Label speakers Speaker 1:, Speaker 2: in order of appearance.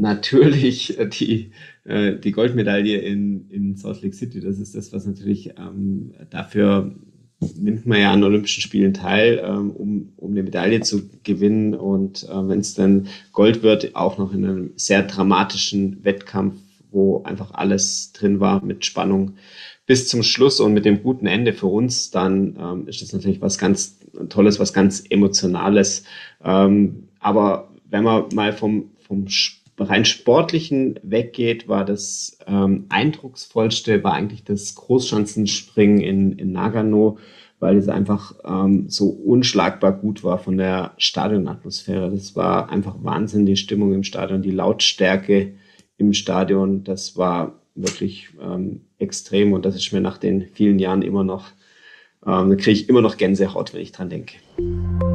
Speaker 1: natürlich die Goldmedaille in Salt Lake City. Das ist das, was natürlich dafür nimmt man ja an Olympischen Spielen teil, um eine Medaille zu gewinnen. Und wenn es dann Gold wird, auch noch in einem sehr dramatischen Wettkampf, wo einfach alles drin war mit Spannung bis zum Schluss und mit dem guten Ende für uns, dann ist das natürlich was ganz Tolles, was ganz Emotionales. Aber wenn man mal vom rein sportlichen weggeht, war das eindrucksvollste, war eigentlich das Großschanzenspringen in Nagano, weil es einfach so unschlagbar gut war von der Stadionatmosphäre. Das war einfach Wahnsinn, die Stimmung im Stadion, die Lautstärke im Stadion, das war wirklich extrem und das ist mir nach den vielen Jahren immer noch, da kriege ich immer noch Gänsehaut, wenn ich dran denke.